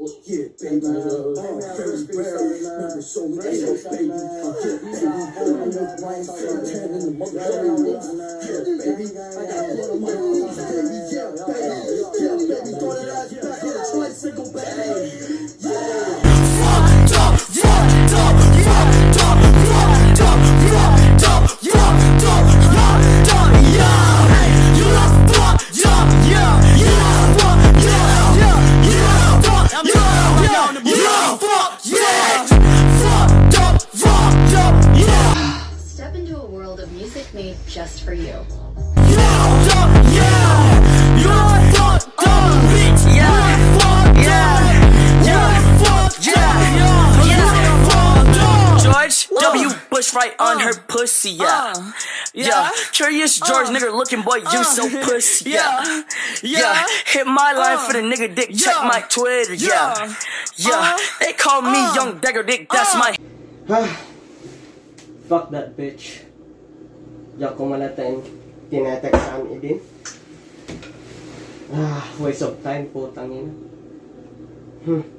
Yeah, baby, very rare. Never show me ego, baby. Yeah, baby, I'm with Ryan Santana in the motherfucking yeah, baby, I got one of my own, baby. Yeah, baby, throw that ass back on the tricycle, baby. Yeah. Fucked up, fucked up, fucked up, fucked up, fucked up, fucked up, fucked up, yeah. You love fucked up, yeah. You love fucked up, yeah. You love fucked up, yeah. You love fucked up, fucked up, yeah. Step into a world of music made just for you. Fucked up, yeah. You love fucked up, bitch, yeah. Fucked up, yeah. Fucked up, yeah. George W. Bush right on her pussy, yeah. Yeah, Curious George, nigga looking boy, you so pussy, yeah. Yeah, hit my line for the nigga dick, check my Twitter, yeah. Yeah, they call me Young Dagger Dick, that's my. Fuck that bitch. Diyan ko man natin tinateksaan din. Waste of time po, tangina.